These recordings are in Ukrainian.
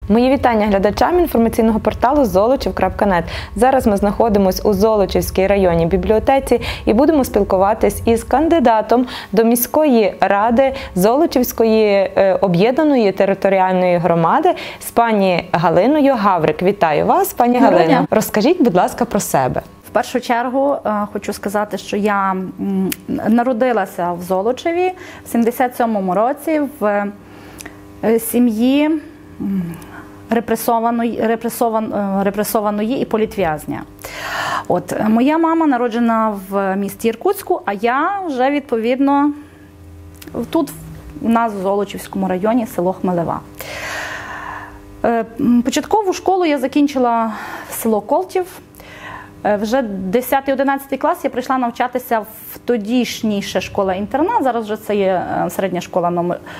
Мої вітання глядачам інформаційного порталу Золочів.нет. Зараз ми знаходимося у Золочівській районній бібліотеці і будемо спілкуватись із кандидатом до міської ради Золочівської об'єднаної територіальної громади з пані Галиною Гаврик. Вітаю вас, пані Галино. Розкажіть, будь ласка, про себе. В першу чергу хочу сказати, що я народилася в Золочеві в 77-му році в сім'ї репресованої і політв'язня. Моя мама народжена в місті Іркутську, а я вже, відповідно, тут у нас в Золочівському районі, село Хмелева. Початкову школу я закінчила в село Колтів. Вже 10-11 клас я прийшла навчатися в тодішній ще школа-інтернат, зараз вже це є середня школа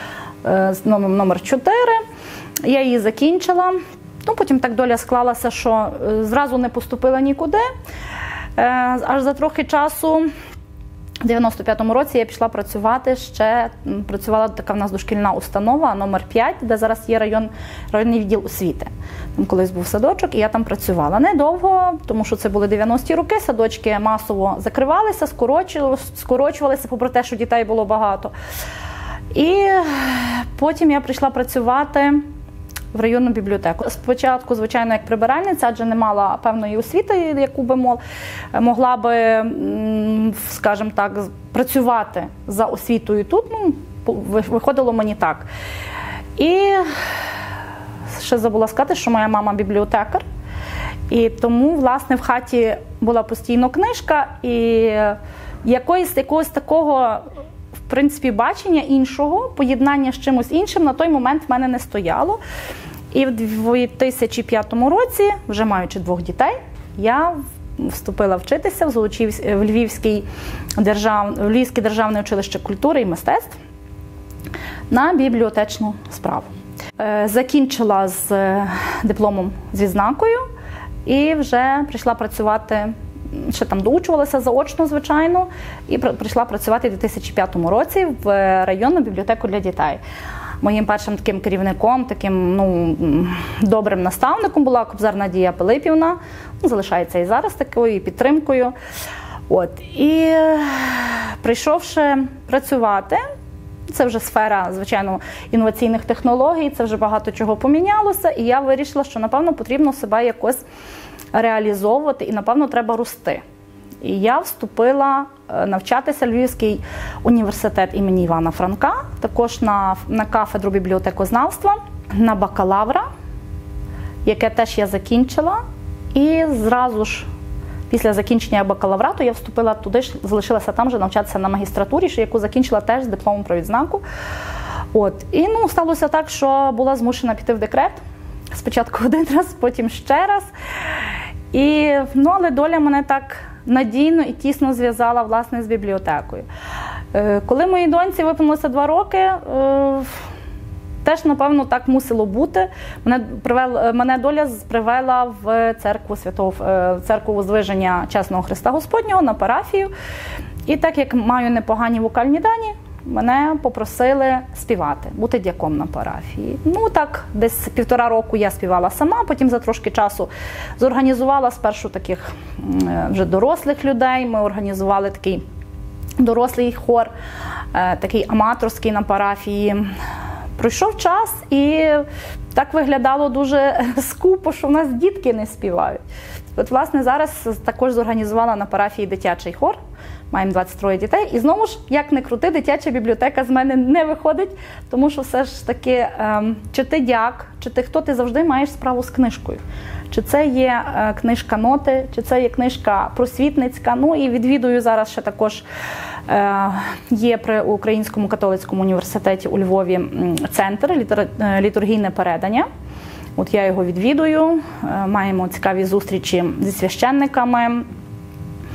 номер 4. Я її закінчила, потім так доля склалася, що зразу не поступила нікуди. Аж за трохи часу, в 95-му році, я пішла працювати працювала така в нас дошкільна установа, номер 5, де зараз є районний відділ освіти. Там колись був садочок, і я там працювала. Недовго, тому що це були 90-ті роки, садочки масово закривалися, скорочувалися, попри те, що дітей було багато. І потім я прийшла працювати в районну бібліотеку. Спочатку, звичайно, як прибиральниця, адже не мала певної освіти, яку би могла би, скажімо так, працювати за освітою тут. Виходило мені так. І ще забула сказати, що моя мама бібліотекар. І тому, власне, в хаті була постійно книжка, і якогось такого, в принципі, бачення іншого, поєднання з чимось іншим на той момент в мене не стояло. І в 2005 році, вже маючи 2 дітей, я вступила вчитися в Львівське державне училище культури і мистецтв на бібліотечну справу. Закінчила з дипломом з відзнакою і вже прийшла працювати, ще там доучувалася заочно, звичайно, і прийшла працювати в 2005 році в районну бібліотеку для дітей. Моїм першим таким керівником, таким добрим наставником була Кобзар Надія Пилипівна, залишається і зараз такою підтримкою. І прийшовши працювати, це вже сфера, звичайно, інноваційних технологій, це вже багато чого помінялося, і я вирішила, що, напевно, потрібно себе якось реалізовувати і, напевно, треба рости. І я вступила навчатися в Львівський університет імені Івана Франка, також на кафедру бібліотекознавства, на бакалавра, яке теж я закінчила. І зразу ж після закінчення бакалаврату я вступила туди, залишилася там же навчатися на магістратурі, яку закінчила теж з дипломом про відзнаку. І сталося так, що була змушена піти в декрет. Спочатку 1 раз, потім ще раз. Але доля мене так надійно і тісно зв'язала, власне, з бібліотекою. Коли моїй доньці виповнилося 2 роки, теж, напевно, так мусило бути. Мене доля привела в церкву Воздвиження Чесного Христа Господнього на парафію. І так як маю непогані вокальні дані, мене попросили співати, бути дяком на парафії. Так, десь 1,5 року я співала сама, потім за трошки часу зорганізувала спершу таких вже дорослих людей, ми організували такий дорослий хор, такий аматорський на парафії. Пройшов час і так виглядало дуже скупо, що в нас дітки не співають. Власне, зараз також зорганізувала на парафії дитячий хор. Маємо 23 дітей. І знову ж, як не крути, дитяча бібліотека з мене не виходить, тому що все ж таки, чи ти дяк, чи ти хто, ти завжди маєш справу з книжкою. Чи це є книжка ноти, чи це є книжка просвітницька. І відвідую зараз ще також, є при Українському католицькому університеті у Львові центр літургійне передання. Я його відвідую, маємо цікаві зустрічі зі священниками,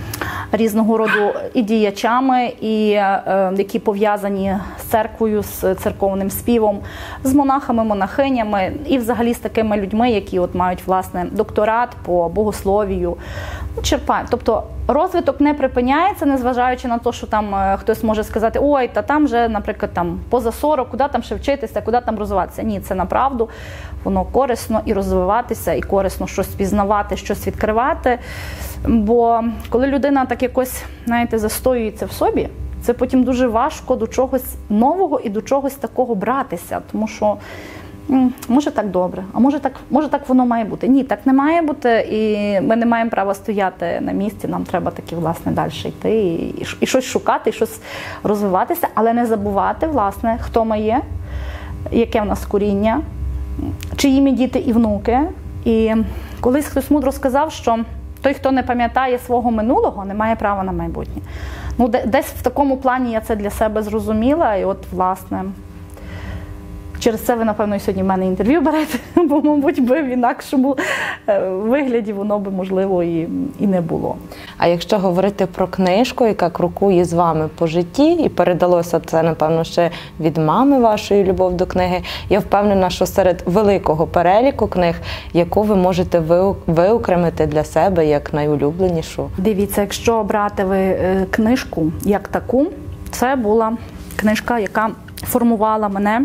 різного роду і діячами, і які пов'язані з церквою, з церковним співом, з монахами, монахинями і взагалі з такими людьми, які от мають, власне, докторат по богословію. Черпають. Тобто розвиток не припиняється, незважаючи на те, що там хтось може сказати, ой, та там вже, наприклад, там поза 40, куди там ще вчитися, куди там розвиватися. Ні, це направду, воно корисно і розвиватися, і корисно щось пізнавати, щось відкривати. Бо коли людина так якось, знаєте, застоюється в собі, це потім дуже важко до чогось нового і до чогось такого братися, тому що може так добре, а може так воно має бути. Ні, так не має бути, і ми не маємо права стояти на місці, нам треба таки, власне, далі йти, і щось шукати, і щось розвиватися, але не забувати, власне, хто ми є, яке в нас коріння, чиї ми діти і внуки. І колись хтось мудро сказав, що той, хто не пам'ятає свого минулого, не має права на майбутнє. Ну, десь в такому плані я це для себе зрозуміла, і от, власне, через це ви, напевно, і сьогодні в мене інтерв'ю берете, бо, мабуть, би в інакшому вигляді воно би, можливо, і не було. А якщо говорити про книжку, яка крокує з вами по житті, і передалося це, напевно, ще від мами вашої любов до книги, я впевнена, що серед великого переліку книг, яку ви можете виокремити для себе як найулюбленішу? Дивіться, якщо брати ви книжку як таку, це була книжка, яка формувала мене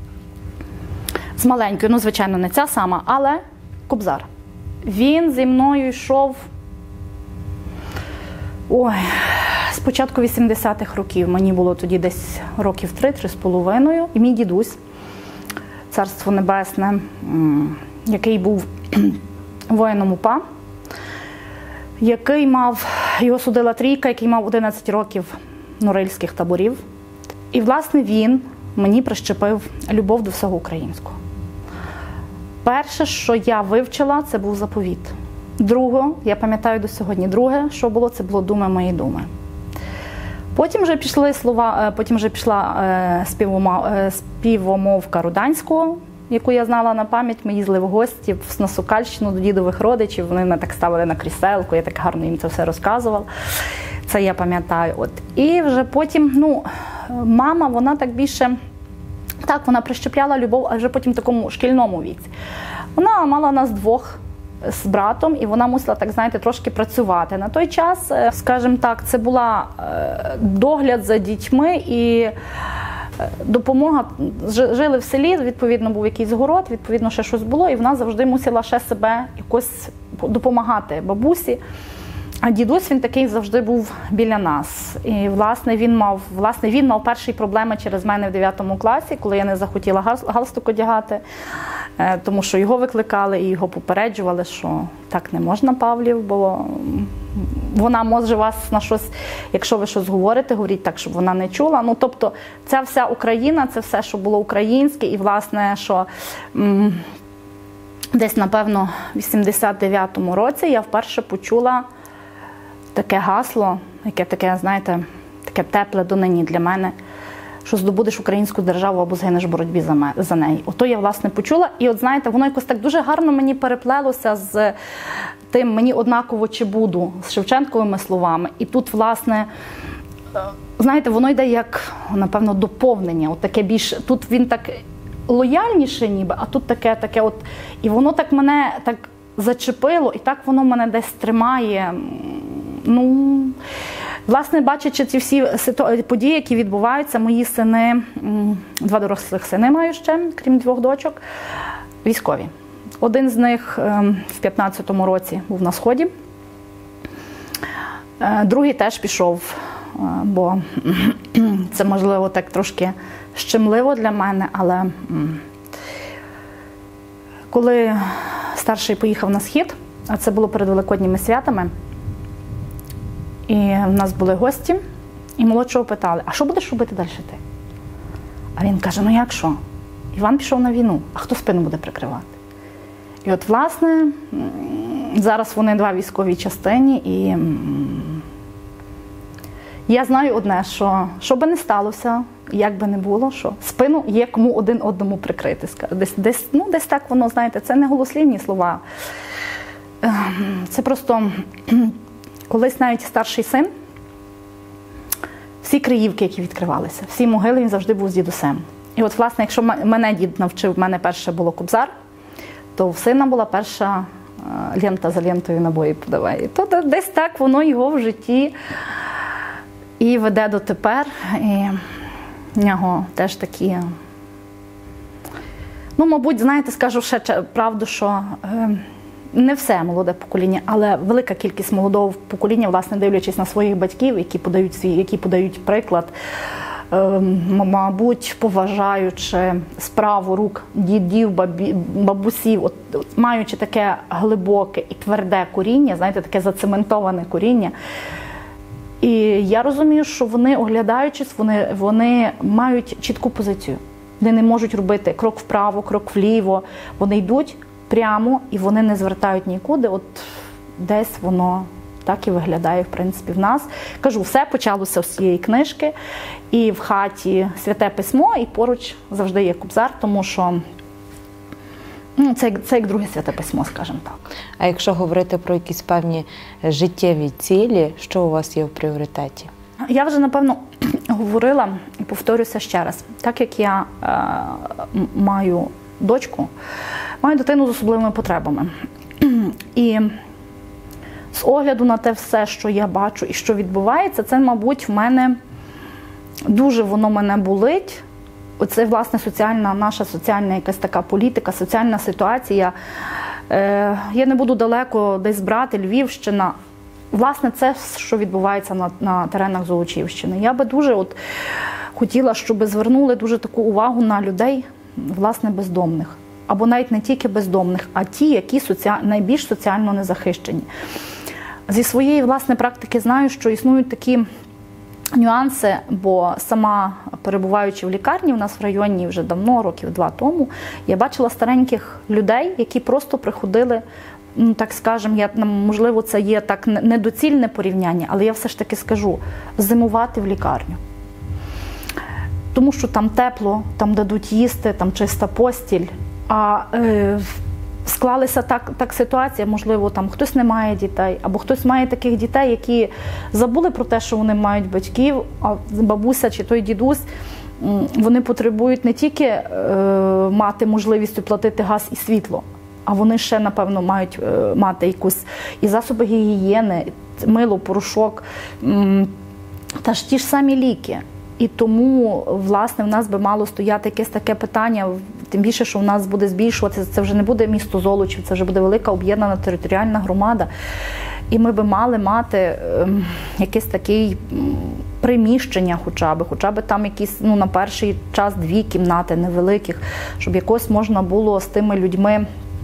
з маленькою, ну, звичайно, не ця сама, але Кобзар. Він зі мною йшов, з початку 80-х років. Мені було тоді десь років 3-3,5. І мій дідусь, Царство Небесне, який був воїном УПА, його судила трійка, який мав 11 років норильських таборів. І, власне, він мені прищепив любов до всього українського. Перше, що я вивчила, це був заповіт. Друге, я пам'ятаю до сьогодні, друге, що було, це було «Думи мої думи». Потім вже пішли слова, потім вже пішла співомовка Руданського, яку я знала на пам'ять. Ми їздили в гості на Сокальщину до дідових родичів, вони мене так ставили на кріселку, я так гарно їм це все розказувала. Це я пам'ятаю. І вже потім, мама, вона так більше, так, вона прищепляла любов, а вже потім в такому шкільному віці. Вона мала нас двох з братом, і вона мусила, так знаєте, трошки працювати. На той час, скажімо так, це була догляд за дітьми і допомога. Жили в селі, відповідно, був якийсь город, відповідно, ще щось було, і вона завжди мусила ще себе якось допомагати бабусі. А дідусь, він такий завжди був біля нас. І, власне, він мав перші проблеми через мене в 9 класі, коли я не захотіла галстук одягати, тому що його викликали і його попереджували, що так не можна, Павлів, бо вона може вас на щось, якщо ви щось говорите, говоріть так, щоб вона не чула. Ну, тобто, ця вся Україна, це все, що було українське, і, власне, що десь, напевно, в 89-му році я вперше почула таке гасло, яке таке, знаєте, таке тепле донині для мене, що здобудеш українську державу або згинеш в боротьбі за неї. Ото я, власне, почула. І от, знаєте, воно якось так дуже гарно мені переплелося з тим «мені однаково чи буду», з Шевченковими словами. І тут, власне, знаєте, воно йде як, напевно, доповнення. От таке більш, тут він так лояльніше ніби, а тут таке от. І воно так мене так зачепило, і так воно мене десь тримає. Ну, власне, бачачи ці всі події, які відбуваються, мої сини, 2 дорослих сини маю ще, крім 2 дочок, військові. Один з них в 15-му році був на Сході, другий теж пішов, бо це, можливо, так трошки щемливо для мене, але коли старший поїхав на Схід, а це було перед Великодніми святами, і в нас були гості, і молодшого питали, а що будеш робити далі ти? А він каже, ну як що? Іван пішов на війну, а хто спину буде прикривати? І от, власне, зараз вони 2 військовій частині, і я знаю одне, що би не сталося, як би не було, що спину є кому один одному прикрити. Десь так воно, знаєте, це не голослівні слова. Це просто колись навіть старший син всі криївки, які відкривалися, всі могили, він завжди був з дідусем. І от, власне, якщо мене дід навчив, в мене перше було Кобзар, то в сина була перша лента за лентою набої подавай. То десь так воно його в житті і веде дотепер. І в нього теж такі, ну, мабуть, знаєте, скажу ще правду, що не все молоде покоління, але велика кількість молодого покоління, власне, дивлячись на своїх батьків, які подають приклад, мабуть, поважаючи справу рук дідів, бабусів, от, маючи таке глибоке і тверде коріння, знаєте, таке зацементоване коріння. І я розумію, що вони, оглядаючись, вони мають чітку позицію. Вони не можуть робити крок вправо, крок вліво. Вони йдуть прямо і вони не звертають нікуди. От десь воно так і виглядає, в принципі, в нас. Кажу, все почалося з цієї книжки. І в хаті Святе Письмо, і поруч завжди є Кобзар, тому що це як друге Святе Письмо, скажімо так. А якщо говорити про якісь певні життєві цілі, що у вас є в пріоритеті? Я вже, напевно, говорила і повторюся ще раз. Так як я маю дочку, маю дитину з особливими потребами. І з огляду на те все, що я бачу і що відбувається, це, мабуть, в мене дуже воно мене болить. Оце, власне, наша соціальна якась така політика, соціальна ситуація. Я не буду далеко десь брати, Львівщина. Власне, це, що відбувається на теренах Золочівщини. Я би дуже хотіла, щоб звернули дуже таку увагу на людей, власне, бездомних. Або навіть не тільки бездомних, а ті, які найбільш соціально незахищені. Зі своєї, власне, практики знаю, що існують такі нюанси, бо сама, перебуваючи в лікарні, у нас в районі вже давно, років 2 тому, я бачила стареньких людей, які просто приходили, ну, так скажемо, можливо, це є так недоцільне порівняння, але я все ж таки скажу, зимувати в лікарню. Тому що там тепло, там дадуть їсти, там чиста постіль, а склалася так ситуація, можливо, там хтось не має дітей, або хтось має таких дітей, які забули про те, що вони мають батьків, а бабуся чи той дідусь, вони потребують не тільки мати можливість оплатити газ і світло, а вони ще, напевно, мають мати якусь і засоби гігієни, мило, порошок, та ж ті ж самі ліки. І тому, власне, в нас би мало стояти якесь таке питання, тим більше, що в нас буде збільшуватися, це вже не буде місто Золочів, це вже буде велика об'єднана територіальна громада. І ми би мали мати якесь таке приміщення хоча б там якісь, ну, на перший час 2 кімнати невеликих, щоб якось можна було з тими людьми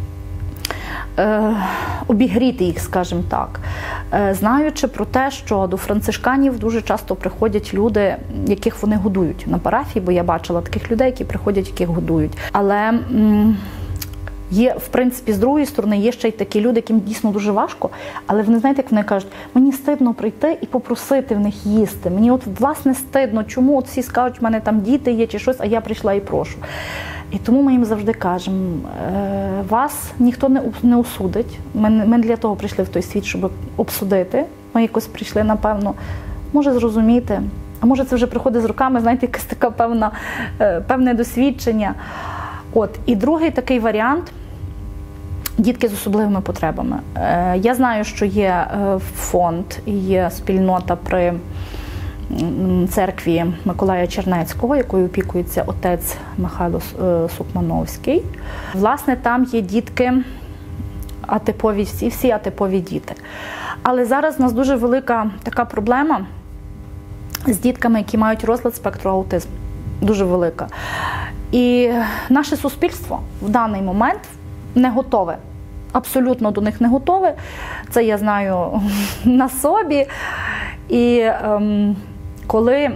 обігріти їх, скажімо так. Знаючи про те, що до францишканів дуже часто приходять люди, яких вони годують на парафії, бо я бачила таких людей, які приходять, яких годують. Але є, в принципі, з другої сторони, є ще й такі люди, яким дійсно дуже важко, але вони, знаєте, як вони кажуть, мені стидно прийти і попросити в них їсти. Мені от, власне, стидно, чому от всі скажуть, в мене там діти є чи щось, а я прийшла і прошу. І тому ми їм завжди кажемо, вас ніхто не осудить. Ми для того прийшли в той світ, щоб обсудити. Ми якось прийшли, напевно, може зрозуміти, а може це вже приходить з роками, знаєте, якесь таке певне досвідчення. От. І другий такий варіант – дітки з особливими потребами. Я знаю, що є фонд і є спільнота при церкві Миколая Чернецького, якою опікується отець Михайло Сукмановський. Власне, там є дітки атипові, всі атипові діти. Але зараз у нас дуже велика така проблема з дітками, які мають розлад спектру аутизму. Дуже велика. І наше суспільство в даний момент не готове. Абсолютно до них не готове. Це я знаю на собі. І коли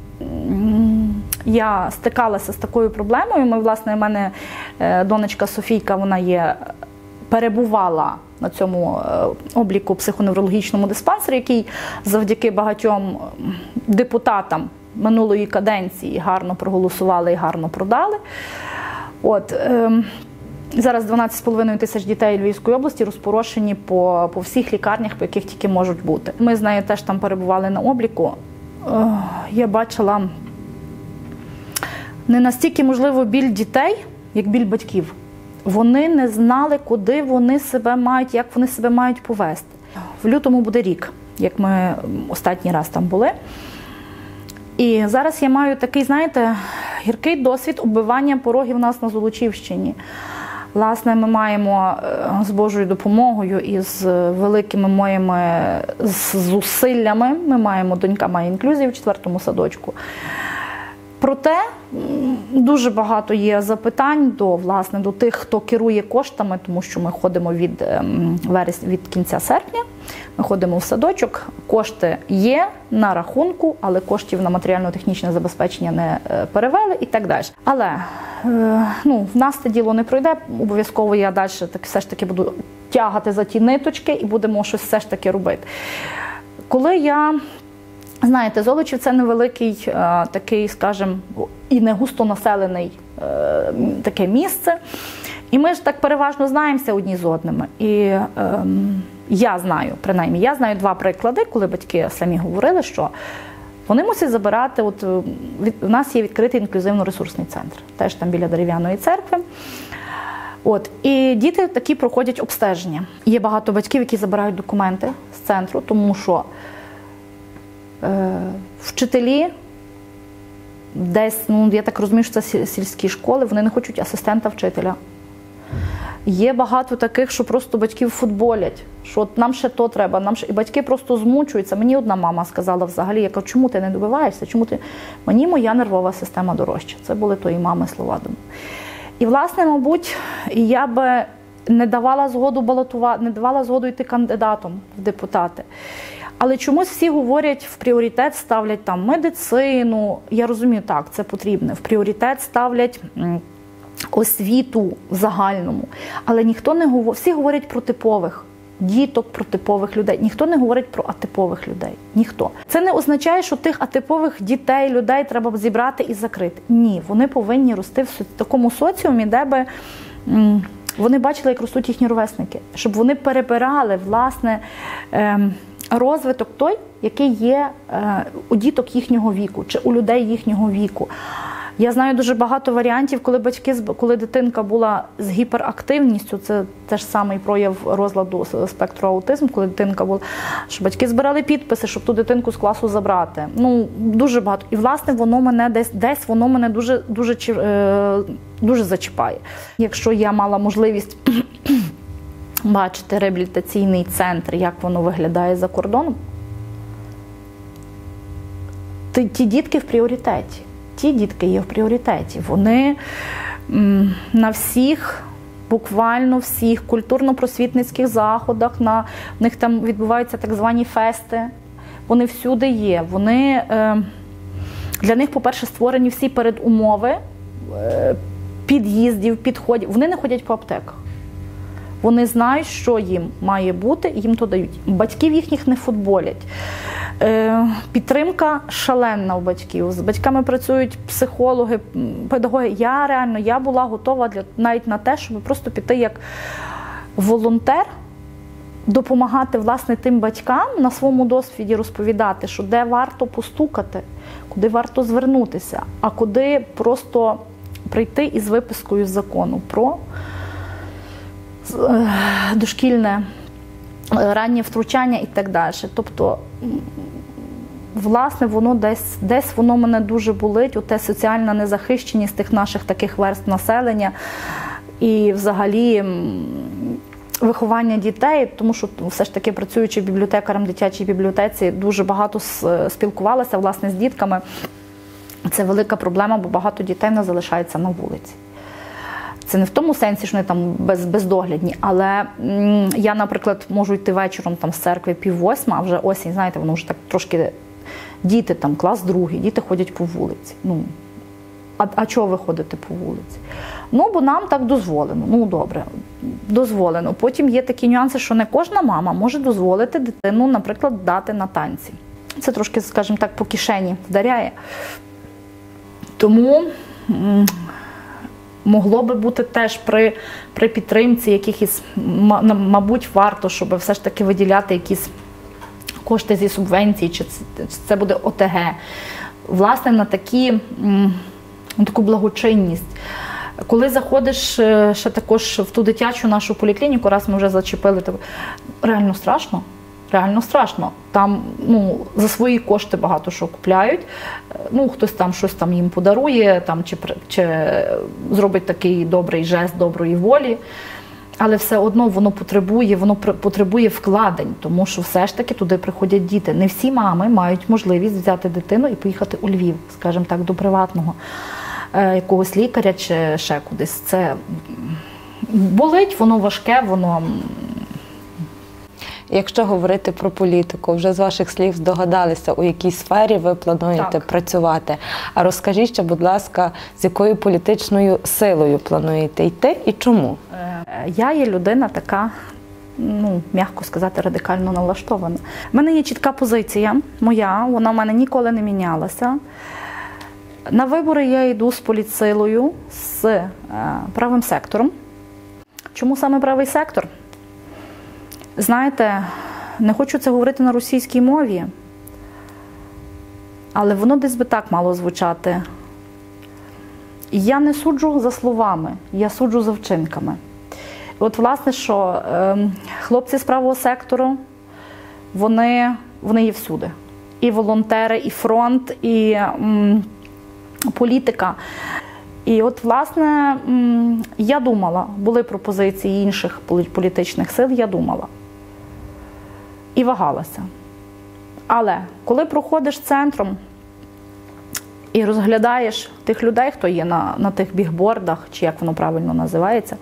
я стикалася з такою проблемою, власне, в мене донечка Софійка, вона перебувала на цьому обліку психоневрологічному диспансері, який завдяки багатьом депутатам минулої каденції гарно проголосували і гарно продали. От, зараз 12,5 тисяч дітей Львівської області розпорошені по всіх лікарнях, по яких тільки можуть бути. Ми з нею теж там перебували на обліку. я бачила не настільки, можливо, біль дітей, як біль батьків. Вони не знали, куди вони себе мають, як вони себе мають повести. В лютому буде рік, як ми останній раз там були. І зараз я маю такий, знаєте, гіркий досвід оббивання порогів у нас на Золочівщині. Власне, ми маємо з Божою допомогою і з великими моїми зусиллями, ми маємо, донька має інклюзію в 4-му садочку. Проте дуже багато є запитань до тих, хто керує коштами, тому що ми ходимо від кінця серпня, ми ходимо в садочок, кошти є на рахунку, але коштів на матеріально-технічне забезпечення не перевели і так далі. Але в нас це діло не пройде, обов'язково я далі все ж таки буду тягати за ті ниточки і будемо щось все ж таки робити. Знаєте, Золочів – це невеликий, такий, скажімо, і не густонаселений таке місце. І ми ж так переважно знаємося одні з одними. І я знаю 2 приклади, коли батьки самі говорили, що вони мусять забирати, у нас є відкритий інклюзивно-ресурсний центр, теж там біля Дерев'яної церкви. І діти такі проходять обстеження. Є багато батьків, які забирають документи з центру, тому що вчителі десь, я так розумію, що це сільські школи, вони не хочуть асистента вчителя. Є багато таких, що просто батьків футболять, що нам ще то треба, і батьки просто змучуються. Мені одна мама сказала взагалі, я кажу, чому ти не добиваєшся, мені моя нервова система дорожча. Це були тої мами слова. І, власне, мабуть, я би не давала згоду йти кандидатом в депутати. Але чомусь всі говорять, в пріоритет ставлять там медицину, я розумію, так, це потрібно, в пріоритет ставлять освіту в загальному. Але ніхто не говорить, всі говорять про типових діток, про типових людей, ніхто не говорить про атипових людей, ніхто. Це не означає, що тих атипових дітей, людей треба зібрати і закрити. Ні, вони повинні рости в такому соціумі, де би вони бачили, як ростуть їхні ровесники, щоб вони перебирали, власне, розвиток той, який є у діток їхнього віку, чи у людей їхнього віку. Я знаю дуже багато варіантів, коли дитинка була з гіперактивністю, це теж самий прояв розладу спектру аутизму, коли дитинка була, що батьки збирали підписи, щоб ту дитинку з класу забрати. Дуже багато. І, власне, воно мене десь воно мене дуже зачіпає. Якщо я мала можливість бачити реабілітаційний центр, як воно виглядає за кордоном, ті дітки в пріоритеті. Ті дітки є в пріоритеті. Вони на всіх, буквально всіх культурно-просвітницьких заходах, в них там відбуваються так звані фести, вони всюди є. Для них, по-перше, створені всі передумови під'їздів, підходів. Вони не ходять по аптеках. Вони знають, що їм має бути, і їм то дають. Батьків їхніх не футболять. Підтримка шаленна у батьків. З батьками працюють психологи, педагоги. Я була готова навіть на те, щоб просто піти як волонтер, допомагати, власне, тим батькам на своєму досвіді розповідати, що де варто постукати, куди варто звернутися, а куди просто прийти із випискою з закону про дошкільне раннє втручання і так далі. Тобто, власне, воно десь воно мене дуже болить, оте соціальна незахищеність тих наших таких верств населення і взагалі виховання дітей, тому що все ж таки, працюючи бібліотекарем в дитячій бібліотеці, дуже багато спілкувалася, власне, з дітками. Це велика проблема, бо багато дітей не залишається на вулиці. Це не в тому сенсі, що вони там бездоглядні, але я, наприклад, можу йти вечором там з церкви 7:30, а вже осінь, знаєте, воно вже так трошки, діти там, клас другий, діти ходять по вулиці. А чого ви ходите по вулиці? Бо нам так дозволено. Добре, дозволено. Потім є такі нюанси, що не кожна мама може дозволити дитину, наприклад, дати на танці. Це трошки, скажімо так, по кишені вдаряє. Тому могло би бути теж при підтримці якихось, мабуть, варто, щоб все ж таки виділяти якісь кошти зі субвенцій, чи це буде ОТГ. Власне, на таку благочинність. Коли заходиш ще також в ту дитячу нашу поліклініку, раз ми вже зачепили, то реально страшно. Реально страшно. Там за свої кошти багато що купляють. Хтось там щось там їм подарує, чи зробить такий добрий жест доброї волі. Але все одно воно потребує вкладень, тому що все ж таки туди приходять діти. Не всі мами мають можливість взяти дитину і поїхати у Львів, скажімо так, до приватного якогось лікаря чи ще кудись. Це болить, воно важке, воно... Якщо говорити про політику, вже з ваших слів здогадалися, у якій сфері ви плануєте працювати. А розкажіть ще, будь ласка, з якою політичною силою плануєте йти і чому? Я є людина така, м'яко сказати, радикально налаштована. У мене є чітка позиція моя, вона в мене ніколи не мінялася. На вибори я йду з політсилою, з правим сектором. Чому саме правий сектор? Знаєте, не хочу це говорити на російській мові, але воно десь би так мало звучати. Я не суджу за словами, я суджу за вчинками. От, власне, що хлопці з правого сектору, вони є всюди. І волонтери, і фронт, і політика. І от, власне, я думала, були пропозиції інших політичних сил, я думала. І вагалася. Але коли проходиш центром і розглядаєш тих людей, хто є на тих бігбордах, чи як воно правильно називається,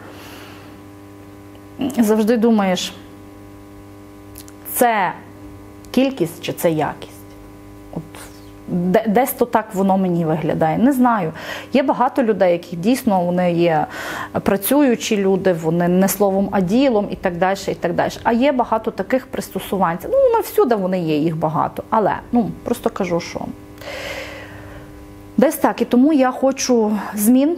завжди думаєш, це кількість чи це якість? От, десь то так воно мені виглядає. Не знаю. Є багато людей, які дійсно вони є працюючі люди, вони не словом, а ділом і так далі, і так далі. А є багато таких пристосуванців. Всюди вони є, їх багато. Але, просто кажу, що десь так. І тому я хочу змін,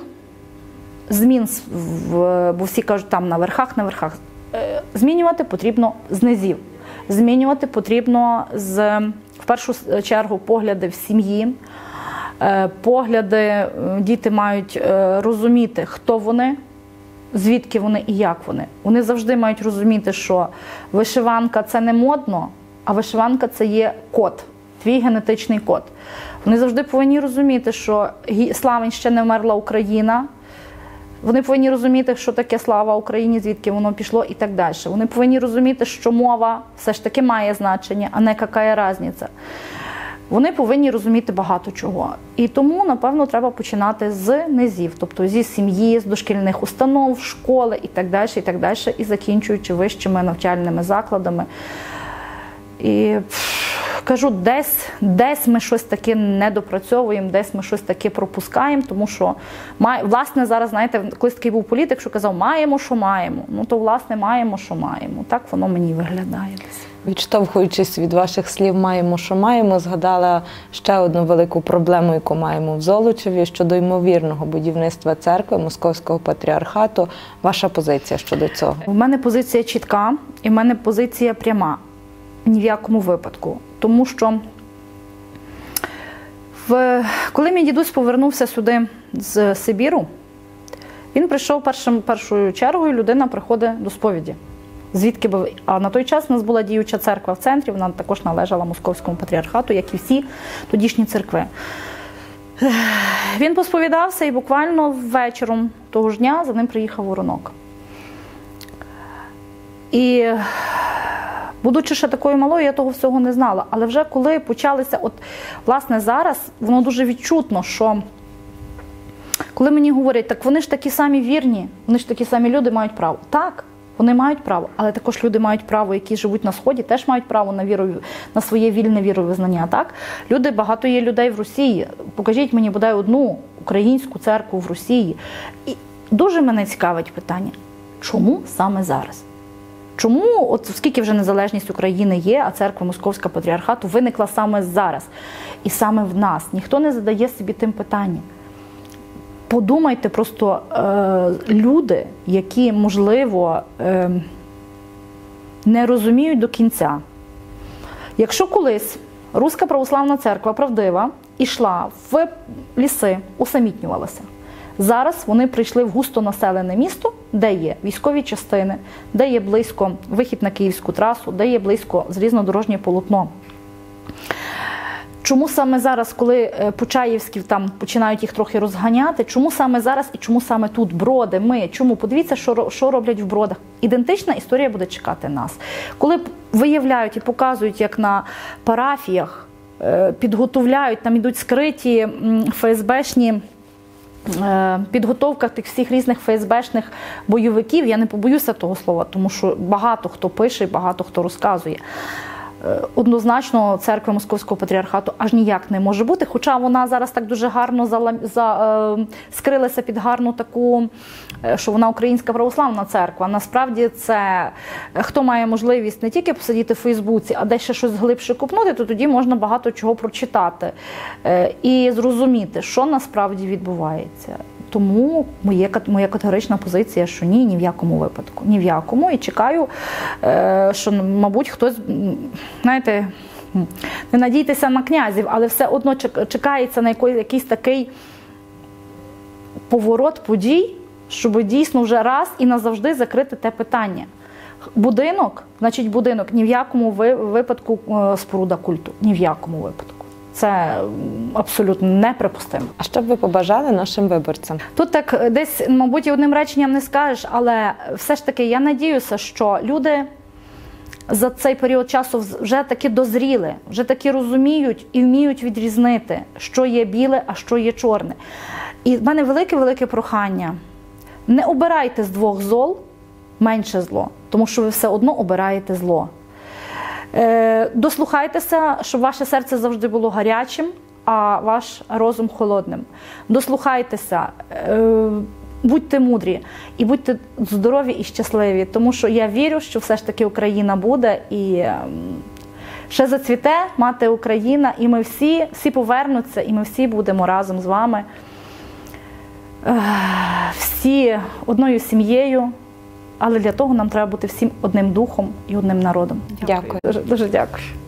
бо всі кажуть, там на верхах. Змінювати потрібно з низів. Змінювати потрібно в першу чергу погляди в сім'ї, погляди, діти мають розуміти, хто вони, звідки вони і як вони. Вони завжди мають розуміти, що вишиванка – це не модно, а вишиванка – це є код, твій генетичний код. Вони завжди повинні розуміти, що славень ще не вмерла Україна. Вони повинні розуміти, що таке слава Україні, звідки воно пішло і так далі. Вони повинні розуміти, що мова все ж таки має значення, а не яка різниця. Вони повинні розуміти багато чого. І тому, напевно, треба починати з низів, тобто зі сім'ї, з дошкільних установ, школи і так далі, і закінчуючи вищими навчальними закладами. І кажу, десь ми щось таке недопрацьовуємо, десь ми щось таке пропускаємо, тому що, власне, зараз, знаєте, колись такий був політик, що казав, маємо, що маємо. То, власне, маємо, що маємо. Так воно мені виглядає десь. Відштовхуючись від ваших слів «маємо, що маємо», згадала ще одну велику проблему, яку маємо в Золочеві, щодо ймовірного будівництва церкви Московського патріархату. Ваша позиція щодо цього? У мене позиція чітка і в мене позиція пряма. Ні в якому випадку. Тому що коли мій дідусь повернувся сюди з Сибіру, він прийшов першою чергою, людина приходить до сповіді. А на той час у нас була діюча церква в центрі, вона також належала Московському патріархату, як і всі тодішні церкви. Він посповідався і буквально вечором того ж дня за ним приїхав воронок. І будучи ще такою малою, я того всього не знала. Але вже коли почалися, власне, зараз, воно дуже відчутно, що коли мені говорять, так вони ж такі самі вірні, вони ж такі самі люди, мають право. Так, вони мають право, але також люди мають право, які живуть на Сході, теж мають право на своє вільне віровизнання. Так? Багато є людей в Росії. Покажіть мені, бодай, одну українську церкву в Росії. І дуже мене цікавить питання, чому саме зараз? Чому, оскільки вже незалежність України є, а церква Московського патріархату виникла саме зараз і саме в нас? Ніхто не задає собі тим питання. Подумайте просто, люди, які, можливо, не розуміють до кінця, Якщо колись Руська православна церква правдива йшла в ліси, усамітнювалася, зараз вони прийшли в густонаселене місто, де є військові частини, де є близько вихід на Київську трасу, де є близько залізнодорожнє полотно. Чому саме зараз, коли Почаївські там починають їх трохи розганяти, чому саме зараз і чому саме тут Броди, ми? Чому? Подивіться, що роблять в Бродах. Ідентична історія буде чекати нас. Коли виявляють і показують, як на парафіях підготовляють, там ідуть скриті ФСБшні, підготовка тих всіх різних ФСБшних бойовиків, я не побоюся того слова, тому що багато хто пише, багато хто розказує. Однозначно церква Московського патріархату аж ніяк не може бути, хоча вона зараз так дуже гарно скрилася під гарну таку, що вона українська православна церква. Насправді це, хто має можливість не тільки посидіти в Фейсбуці, а десь ще щось глибше копнути, то тоді можна багато чого прочитати і зрозуміти, що насправді відбувається. Тому моя категорична позиція, що ні в якому випадку. Ні в якому. І чекаю, що, мабуть, хтось, знаєте, не надійтеся на князів, але все одно чекається на якийсь такий поворот подій, щоб дійсно вже раз і назавжди закрити те питання. Будинок, значить будинок, ні в якому випадку споруда культу. Ні в якому випадку. Це абсолютно неприпустимо. А що б ви побажали нашим виборцям? Тут так десь, мабуть, і одним реченням не скажеш, але все ж таки я надіюся, що люди за цей період часу вже таки дозріли, вже таки розуміють і вміють відрізнити, що є біле, а що є чорне. І в мене велике-велике прохання. Не обирайте з двох зол менше зло, тому що ви все одно обираєте зло. Дослухайтеся, щоб ваше серце завжди було гарячим, а ваш розум холодним. Дослухайтеся, будьте мудрі і будьте здорові і щасливі, тому що я вірю, що все ж таки Україна буде і ще зацвіте мати Україна, і ми всі повернуться, і ми всі будемо разом з вами, всі одною сім'єю. Але для того нам треба бути всім одним духом і одним народом. Дякую. Дуже дякую.